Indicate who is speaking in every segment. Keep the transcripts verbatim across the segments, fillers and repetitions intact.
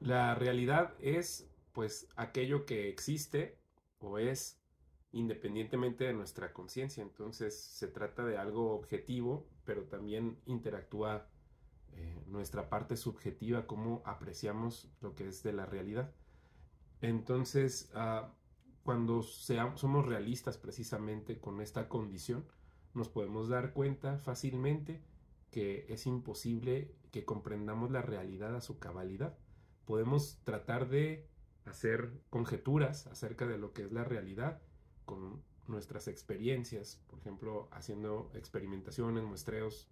Speaker 1: La realidad es, pues, aquello que existe o es independientemente de nuestra conciencia. Entonces, se trata de algo objetivo, pero también interactúa eh, nuestra parte subjetiva, cómo apreciamos lo que es de la realidad. Entonces, ah, cuando seamos, somos realistas precisamente con esta condición, nos podemos dar cuenta fácilmente que es imposible que comprendamos la realidad a su cabalidad. Podemos tratar de hacer conjeturas acerca de lo que es la realidad con nuestras experiencias, por ejemplo, haciendo experimentaciones, muestreos,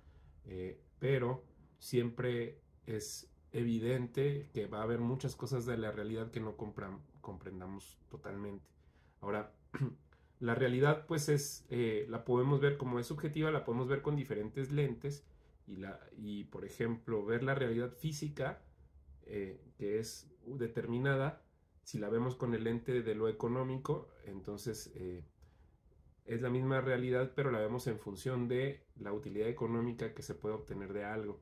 Speaker 1: eh, pero siempre es evidente que va a haber muchas cosas de la realidad que no compra- comprendamos totalmente. Ahora, la realidad pues es, eh, la podemos ver como es subjetiva, la podemos ver con diferentes lentes y, la, y por ejemplo, ver la realidad física, eh, que es determinada, si la vemos con el lente de lo económico, entonces eh, es la misma realidad, pero la vemos en función de la utilidad económica que se puede obtener de algo.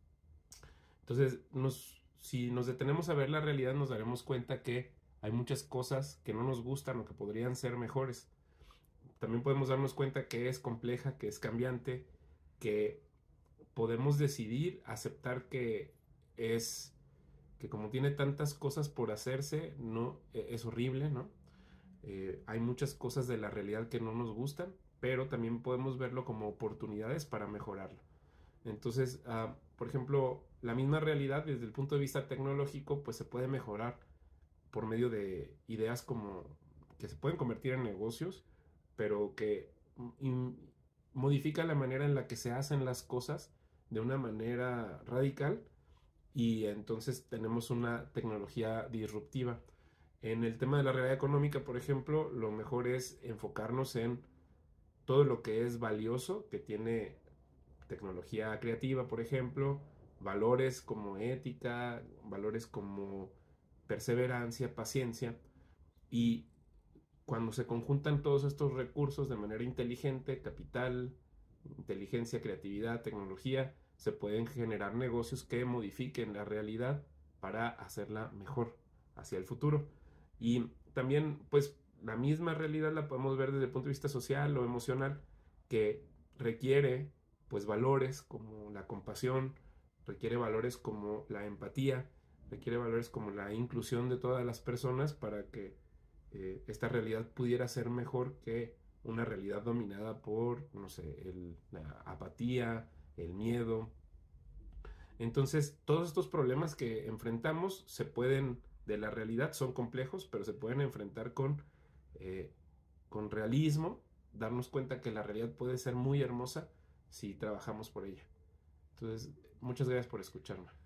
Speaker 1: Entonces, nos, si nos detenemos a ver la realidad, nos daremos cuenta que hay muchas cosas que no nos gustan o que podrían ser mejores. También podemos darnos cuenta que es compleja, que es cambiante, que podemos decidir aceptar que es que como tiene tantas cosas por hacerse, no es horrible, ¿no? Eh, hay muchas cosas de la realidad que no nos gustan, pero también podemos verlo como oportunidades para mejorarlo. Entonces, uh, por ejemplo, la misma realidad desde el punto de vista tecnológico, pues se puede mejorar por medio de ideas como que se pueden convertir en negocios, pero que in, modifican la manera en la que se hacen las cosas de una manera radical y entonces tenemos una tecnología disruptiva. En el tema de la realidad económica, por ejemplo, lo mejor es enfocarnos en todo lo que es valioso, que tiene tecnología creativa, por ejemplo, valores como ética, valores como perseverancia, paciencia, y cuando se conjuntan todos estos recursos de manera inteligente, capital, inteligencia, creatividad, tecnología, se pueden generar negocios que modifiquen la realidad para hacerla mejor hacia el futuro. Y también, pues, la misma realidad la podemos ver desde el punto de vista social o emocional, que requiere, pues, valores como la compasión, requiere valores como la empatía, requiere valores como la inclusión de todas las personas para que eh, esta realidad pudiera ser mejor que una realidad dominada por, no sé, el, la apatía, el miedo. Entonces, todos estos problemas que enfrentamos se pueden, de la realidad, son complejos, pero se pueden enfrentar con, eh, con realismo, darnos cuenta que la realidad puede ser muy hermosa si trabajamos por ella. Entonces, muchas gracias por escucharme.